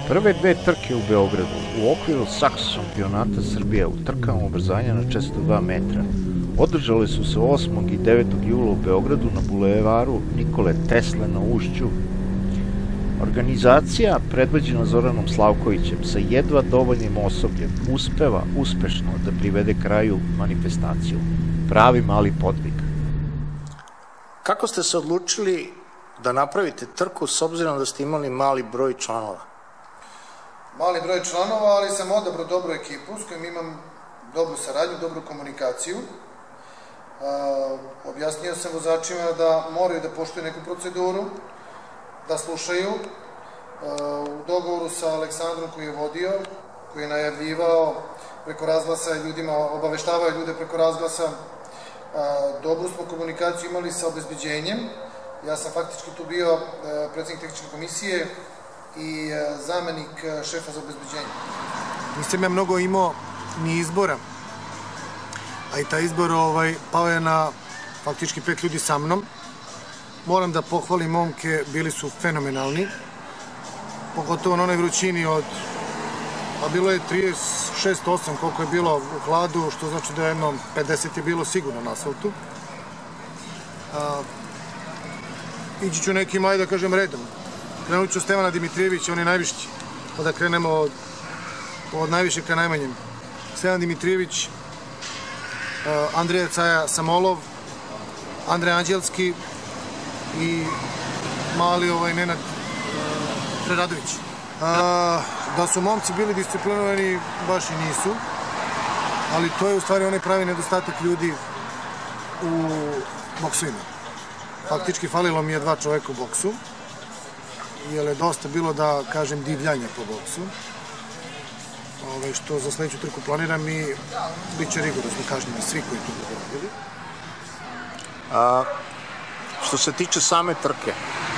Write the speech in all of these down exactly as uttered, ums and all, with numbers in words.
Prve dve trke u Beogradu u okviru Saks šampionata Srbije u trkama ubrzanja na četiristo dva metra održale su se osmog i devetog jula u Beogradu na bulevaru Nikole Tesle na Ušću. Organizacija, predvođena Zoranom Slavkovićem sa jedva dovoljnim osobljem, uspeva uspešno da privede kraju manifestaciju. Pravi mali podvig. Kako ste se odlučili da napravite trku s obzirom da ste imali mali broj članova? Mali broj članova, ali sam odabrao dobru ekipu s kojom imam dobru saradnju, dobru komunikaciju. Objasnio sam vozačima da moraju da poštuju neku proceduru, da slušaju. U dogovoru sa Aleksandrom koji je vodio, koji je najavljivao preko razglasa ljudima, obaveštavao ljude preko razglasa, dobru smo komunikaciju imali sa obezbeđenjem. Ja sam faktički tu bio predsednik tehničke komisije i zamenik šefa za obezbeđenje. Nisam ja mnogo imao ni izbora, a i taj izbor pao je na faktički pet ljudi sa mnom. Moram da pohvalim momke, bili su fenomenalni, pogotovo na onoj vrućini od, a bilo je trideset šest osam koliko je bilo u hladu, što znači da je jedno pedeset je bilo sigurno na asfaltu. Ići ću nekim, ajde da kažem, redom. Krenut ću Stevana Dimitrijevića, on je najvišći, pa da krenemo od, od najviše ka najmanjem. Stevan Dimitrijević, Andreja Caja Samolov, Andrej Anđelski i mali ovaj Nenad Preradović. Da su momci bili disciplinovani, baš i nisu, ali to je u stvari onaj pravi nedostatak ljudi u boksovima. Faktički falilo mi je dva čoveka u boksu, jer je dosta bilo, da kažem, divljanja po boksu, što za sledeću trku planiram i bit će rigorozno kažnjeni svi koji tu budu radili. Što se tiče same trke,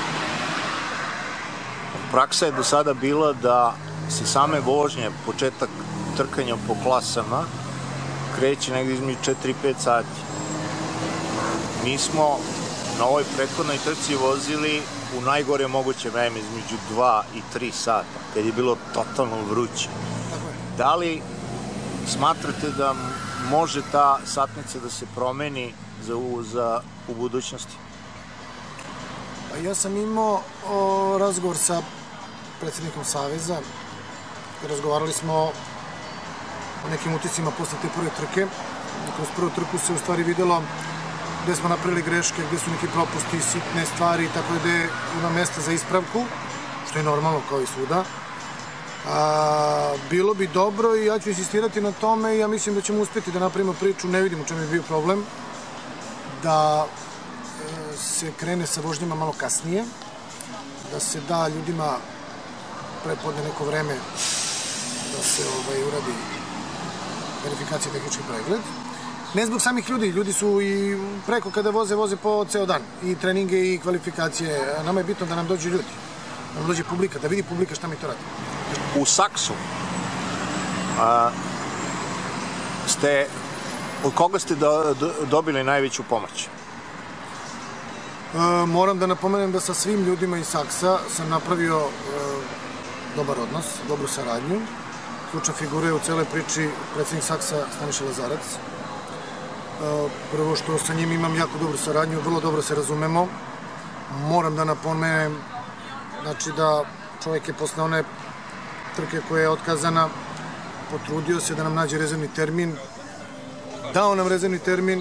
praksa je do sada bila da se same vožnje, početak trkanja po klasama, kreće negdje između četiri i pet sati. Mi smo na ovoj prethodnoj trci vozili u najgore moguće vreme, između dva i tri sata, kad je bilo totalno vruće. Da li smatrate da može ta satnica da se promeni za u budućnosti? Ja sam imao razgovor sa predsjednikom Saveza. Razgovarali smo o nekim uticima posle te prve trke. Kroz prvu trku se u stvari videlo gde smo napravili greške, gde su neki propusti, sitne stvari, tako da ima mesta za ispravku, što je normalno kao i svuda. Bilo bi dobro i ja ću insistirati na tome i ja mislim da ćemo uspjeti da napravimo priču, ne vidim u čemu je bio problem, da se krene sa vožnjama malo kasnije, da se da ljudima prepodne neko vreme da se uradi verifikacija i tehnički pregled. Ne zbog samih ljudi, ljudi su i preko kada voze, voze po ceo dan, i treninge i kvalifikacije. Nama je bitno da nam dođu ljudi, da nam dođe publika, da vidi publika šta mi to radimo. U Saksu ste, od koga ste dobili najveću pomoć? Moram da napomenem da sa svim ljudima iz Saksa sam napravio dobar odnos, dobru saradnju. Ključna figura je u celoj priči predsjednik Saksa Staniša Lazarac. Prvo što sa njim imam jako dobru saradnju, vrlo dobro se razumemo. Moram da napomenem da čovjek je posle one trke koja je otkazana potrudio se da nam nađe rezervni termin, dao nam rezervni termin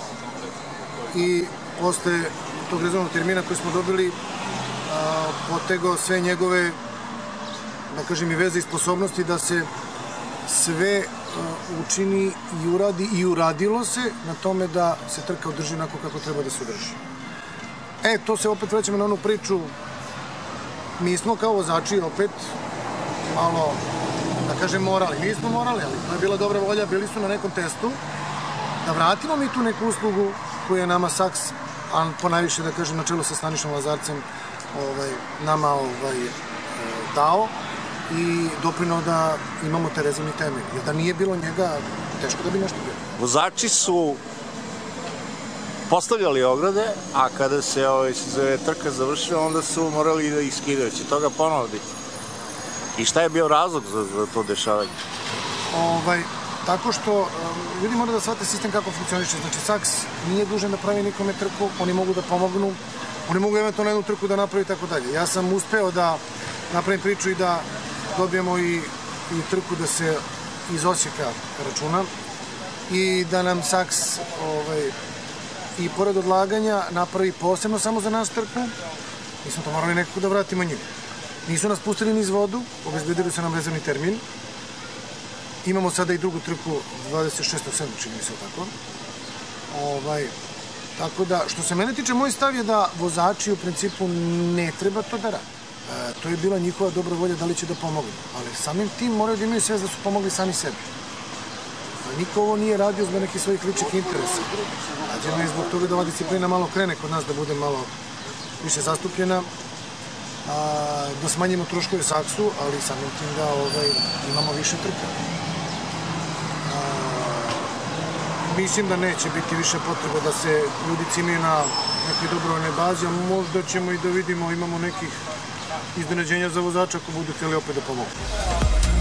i posle tog rezervnog termina koji smo dobili potegao sve njegove, da kažem, i veze i sposobnosti da se sve učini i uradi i uradilo se na tome da se trka održi onako kako treba da se održi. E, to se opet vraćamo na onu priču, mi smo kao vozači opet malo, da kažem, morali. Nismo morali, ali to je bila dobra volja, bili su na nekom testu, da vratimo mi tu neku uslugu koju je nama Saks, a ponajviše, da kažem, na čelu sa Stanišom Lazarcem nama dao i doprinao da imamo te rezervni temelj. Jer da nije bilo njega, teško da bi nešto bilo. Vozači su postavljali ograde, a kada se trka završila, onda su morali da ih skidaju. Će toga ponovo biti? I šta je bio razlog za, za to dešavanje? Ovaj, tako što um, ljudi moraju da shvate sistem kako funkcioniše. Znači, Saks nije dužan da pravi nikome trku, oni mogu da pomognu, oni mogu eventualno jednu trku da napravi i tako dalje. Ja sam uspeo da napravim priču i da dobijemo i, i trku da se iz Osijeka računa i da nam Saks ovaj, i pored odlaganja napravi posebno samo za nas trku. Mi smo to morali nekako da vratimo njima. Nisu nas pustili niz vodu, obezbedili su nam rezervni termin. Imamo sada i drugu trku dvadeset šestog sedmog čini mi se tako. Ovaj, tako da, što se mene tiče, moj stav je da vozači u principu ne treba to da rade. E, to je bila njihova dobra volja da li će da pomognu. Ali samim tim moraju da imaju sve da su pomogli sami sebi. Niko ovo nije radio zbog nekih svojih ličnih interesa. Rađeno je zbog toga da ova disciplina malo krene kod nas, da bude malo više zastupljena, a, da smanjimo troškove Saksu, ali samim tim da ovaj, imamo više trka. A, mislim da neće biti više potreba da se ljudi cimaju na nekoj dobrovoljnoj bazi, a možda ćemo i da vidimo, imamo nekih iznenađenja za vozača ako budu htjeli opet da pomogu.